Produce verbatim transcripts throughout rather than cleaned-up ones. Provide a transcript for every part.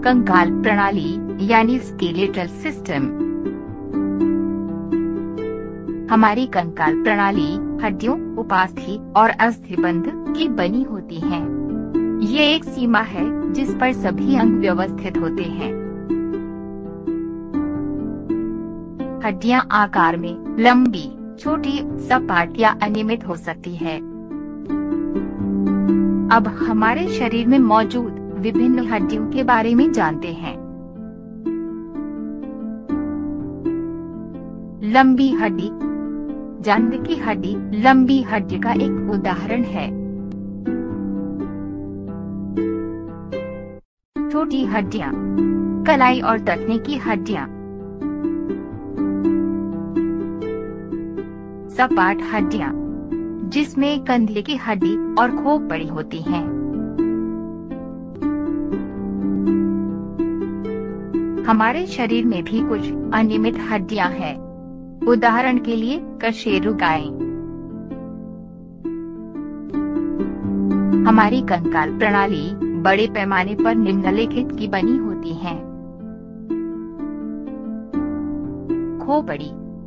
कंकाल प्रणाली यानी स्केलेटल सिस्टम। हमारी कंकाल प्रणाली हड्डियों, उपास्थि और अस्थिबंध की बनी होती है। ये एक सीमा है जिस पर सभी अंग व्यवस्थित होते हैं। हड्डियां आकार में लंबी, छोटी, सपाट या अनियमित हो सकती है। अब हमारे शरीर में मौजूद विभिन्न हड्डियों के बारे में जानते हैं। लंबी हड्डी। जांघ की हड्डी लंबी हड्डी का एक उदाहरण है। छोटी हड्डियां, कलाई और टखने की हड्डियां। सपाट हड्डियां, जिसमें कंधे की हड्डी और खोपड़ी होती हैं। हमारे शरीर में भी कुछ अनियमित हड्डियां हैं। उदाहरण के लिए कशेरुकाएं। हमारी कंकाल प्रणाली बड़े पैमाने पर निम्नलिखित की बनी होती है। खोपड़ी,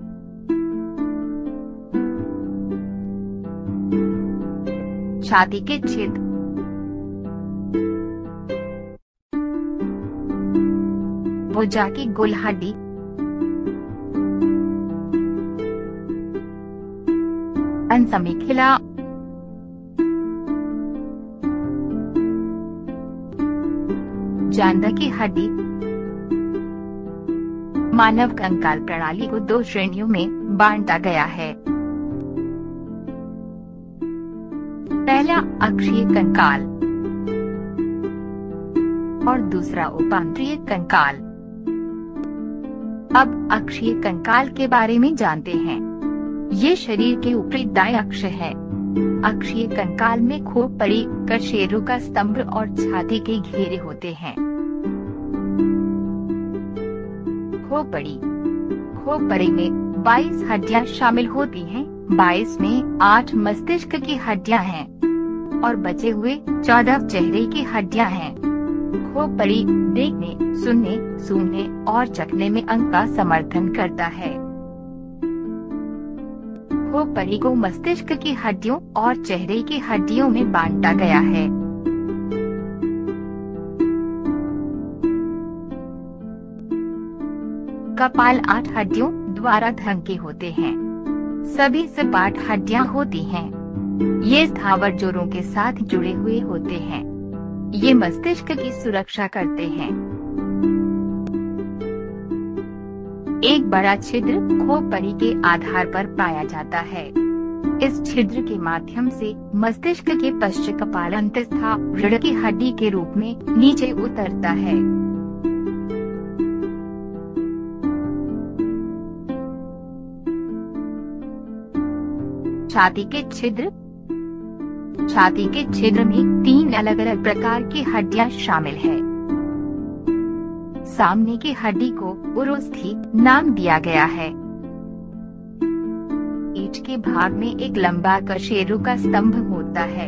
छाती के छेद, भुजा की गोल हड्डी, अंसमिखिला, जांघ की हड्डी। मानव कंकाल प्रणाली को दो श्रेणियों में बांटा गया है। पहला अक्षीय कंकाल और दूसरा उपांत्रीय कंकाल। अब अक्षीय कंकाल के बारे में जानते हैं। ये शरीर के ऊपरी दाएं अक्ष है। अक्षीय कंकाल में खोपड़ी, कशेरुका स्तंभ और छाती के घेरे होते हैं। खोपड़ी। खोपड़ी में बाईस हड्डियां शामिल होती हैं। बाईस में आठ मस्तिष्क की हड्डियां हैं और बचे हुए चौदह चेहरे की हड्डियां हैं। खोपड़ी देखने, सुनने, सूंघने और चखने में अंग का समर्थन करता है। खोपड़ी को मस्तिष्क की हड्डियों और चेहरे की हड्डियों में बांटा गया है। कपाल आठ हड्डियों द्वारा ढके होते हैं। सभी सपाट हड्डियां होती हैं। ये स्थावर जोड़ों के साथ जुड़े हुए होते हैं। ये मस्तिष्क की सुरक्षा करते हैं। एक बड़ा छिद्र खोपड़ी के आधार पर पाया जाता है। इस छिद्र के माध्यम से मस्तिष्क के पश्च कपाल अंतस्था रीढ़ की हड्डी के रूप में नीचे उतरता है। छाती के छिद्र। छाती के छिद्र में तीन अलग अलग प्रकार की हड्डियां शामिल है। सामने की हड्डी को उरोस्थि नाम दिया गया है। पीठ के भाग में एक लंबा कशेरुका स्तंभ होता है।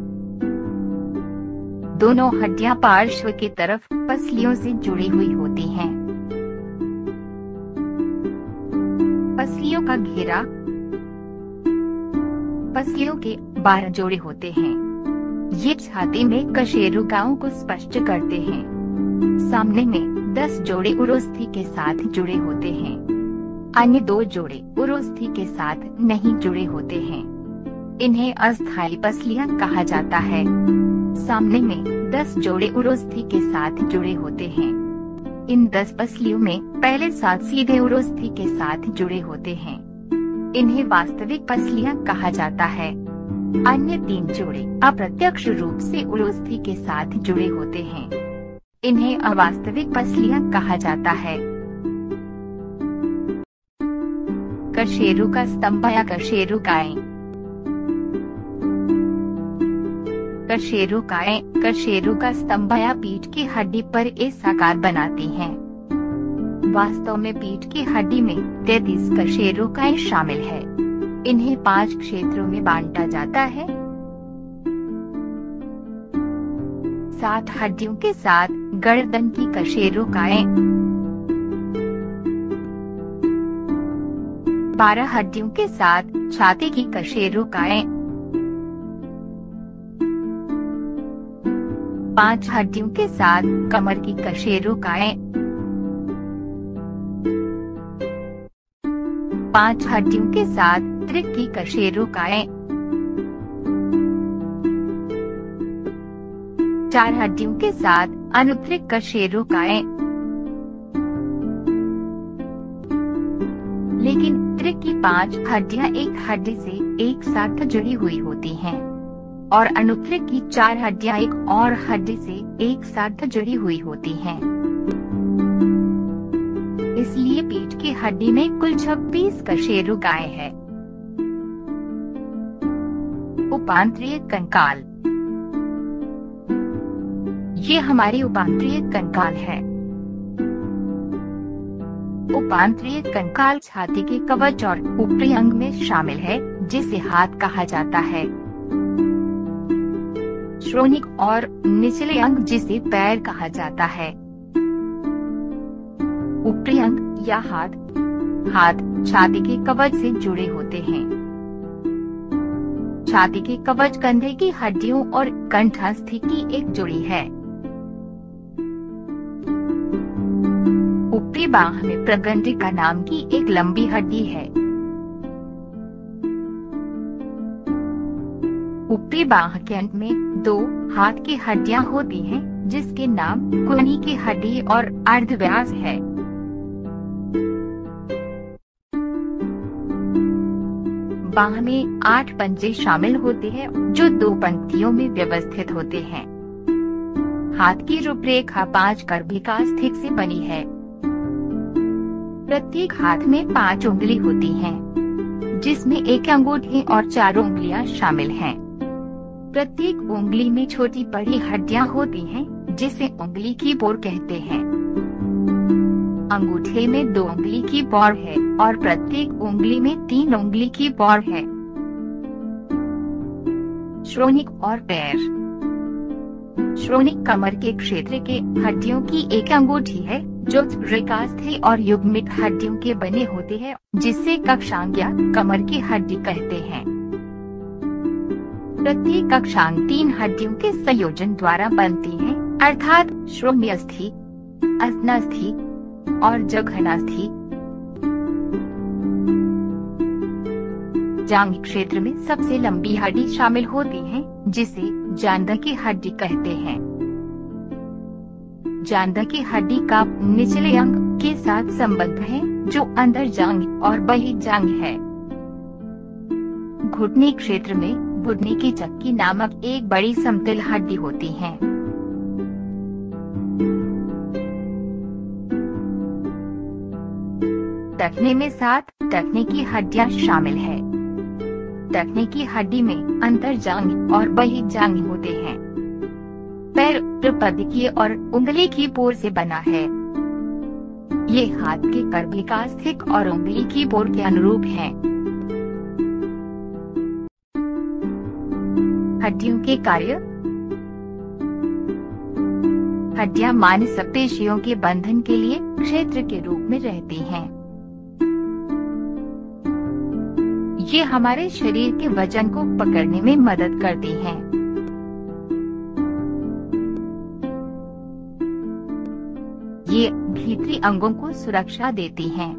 दोनों हड्डियां पार्श्व की तरफ पसलियों से जुड़ी हुई होती हैं। पसलियों का घेरा। पसलियों के बारह जोड़े होते हैं। ये छाती में कशेरुकाओं को स्पष्ट करते हैं। सामने में दस जोड़े उरोस्थि के साथ जुड़े होते हैं। अन्य दो जोड़े उरोस्थि के साथ नहीं जुड़े होते हैं। इन्हें अस्थायी पसलियां कहा जाता है। सामने में दस जोड़े उरोस्थि के साथ जुड़े होते हैं। इन दस पसलियों में पहले सात सीधे उरोस्थि के साथ जुड़े होते हैं। इन्हें वास्तविक पसलियां कहा जाता है। अन्य तीन जोड़े अप्रत्यक्ष रूप से उरोस्थि के साथ जुड़े होते हैं। इन्हें अवास्तविक पसलियां कहा जाता है। कशेरुका स्तंभ या कशेरुकाएं। कशेरुकाएं कशेरुका स्तंभ या पीठ की हड्डी पर इस आकार बनाती हैं। वास्तव में पीठ की हड्डी में तैंतीस कशेरुकाएं शामिल है। इन्हें पांच क्षेत्रों में बांटा जाता है। सात हड्डियों के साथ गर्दन की कशेरुकाएं, बारह हड्डियों के साथ छाती की कशेरुकाएं, पांच हड्डियों के साथ कमर की कशेरुकाएं, पांच हड्डियों के साथ त्रिक की कशेरुकाएं, चार हड्डियों के साथ अनुत्रिक कशेरुकाएं। लेकिन त्रिक की पांच हड्डियां एक हड्डी से एक साथ जुड़ी हुई होती हैं और अनुत्रिक की चार हड्डियां एक और हड्डी से एक साथ जुड़ी हुई होती हैं। इसलिए पीठ की हड्डी में कुल छब्बीस कशेरुकाएं हैं। उपांत्रीय कंकाल, ये हमारी उपांत्रीय कंकाल है। उपांत्रीय कंकाल छाती के कवच और ऊपरी अंग में शामिल है, जिसे हाथ कहा जाता है। श्रोणिक और निचले अंग, जिसे पैर कहा जाता है। ऊपरी अंग या हाथ हाथ छाती के कवच से जुड़े होते हैं। छाती के कवच कंधे की हड्डियों और कंठस्थी की एक जोड़ी है। ऊपरी बाह में प्रगंडिका नाम की एक लंबी हड्डी है। ऊपरी बाह के अंत में दो हाथ की हड्डियां होती हैं, जिसके नाम कुहनी की हड्डी और अर्धव्यास है। बाह में आठ पंजे शामिल होते हैं, जो दो पंक्तियों में व्यवस्थित होते हैं। हाथ की रूपरेखा पांच कर्भिका स्थित से बनी है। प्रत्येक हाथ में पांच उंगली होती हैं, जिसमें एक अंगूठी और चार उंगलियां शामिल हैं। प्रत्येक उंगली में छोटी बड़ी हड्डियां होती हैं, जिसे उंगली की बोर कहते हैं। अंगूठे में दो उंगली की बोर है और प्रत्येक उंगली में तीन उंगली की बोर है। श्रोणिक और पैर, श्रोणिक कमर के क्षेत्र के हड्डियों की एक अंगूठी है, जो त्रिकास्थी और युग्मित हड्डियों के बने होते हैं, जिसे कक्षांग या कमर की हड्डी कहते हैं। प्रत्येक कक्षांग तीन हड्डियों के संयोजन द्वारा बनती है, अर्थात श्रोण्यस्थि, अस्नास्थि और जघनास्थि। जांघ क्षेत्र में सबसे लंबी हड्डी शामिल होती है, जिसे जांघ की हड्डी कहते हैं। जांघ की हड्डी का निचले अंग के साथ संबंध है, जो अंदर जांघ और बही जांघ है। घुटने क्षेत्र में घुटने की चक्की नामक एक बड़ी समतल हड्डी होती है। टखने में सात टखने की हड्डियां शामिल है। टखने की हड्डी में अंतर जांघ और बही जांघ होते हैं। पैर प्रपदिकीय और उंगली की पोर से बना है। ये हाथ के कर्भिका स्थित और उंगली की पोर के अनुरूप है। हड्डियों के कार्य, हड्डियां मांसपेशियों के बंधन के लिए क्षेत्र के रूप में रहती हैं। ये हमारे शरीर के वजन को पकड़ने में मदद करती हैं। ये भीतरी अंगों को सुरक्षा देती हैं।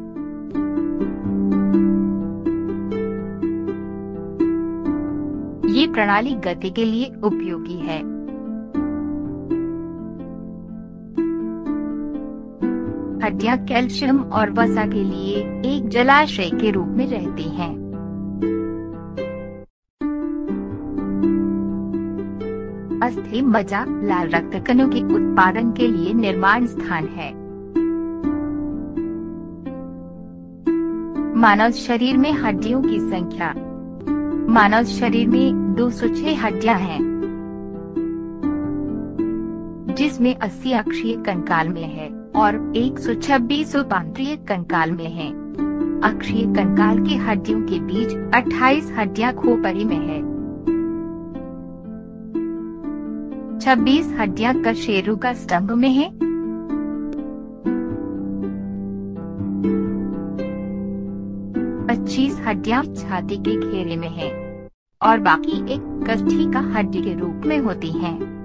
ये प्रणाली गति के लिए उपयोगी है। हड्डियां कैल्शियम और वसा के लिए एक जलाशय के रूप में रहती हैं। अस्थि मज्जा लाल रक्त कणों के उत्पादन के लिए निर्माण स्थान है। मानव शरीर में हड्डियों की संख्या, मानव शरीर में दो सौ छह हड्डियां हैं, जिसमें अस्सी अक्षीय कंकाल में है और एक सौ छब्बीस उपांत्रीय कंकाल में है। अक्षीय कंकाल की हड्डियों के बीच अट्ठाईस हड्डियां खोपड़ी में है। छब्बीस हड्डियां कशेरु का स्तंभ में है। पच्चीस हड्डियां छाती के घेरे में है और बाकी एक कष्ठी का हड्डी के रूप में होती हैं।